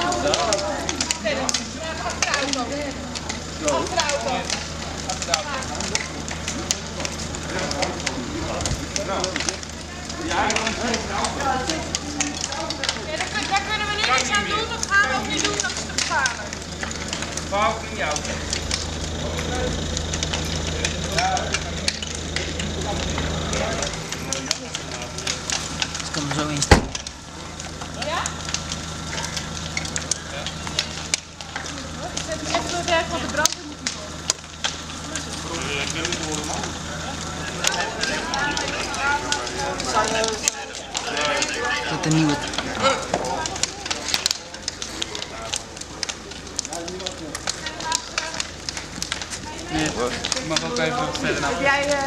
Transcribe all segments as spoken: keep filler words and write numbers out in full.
Daar kunnen we nu niks aan doen, dat gaan we ook niet doen, dat is te gevaarlijk. Vrouw in jou. Ik kan er zo in staan. Ja? Ik zet hem even door weg, want de brand moet niet Dat de nieuwe. Nee, ik mag ook even verder naar. Heb jij... Uh...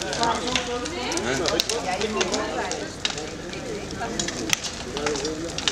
Huh?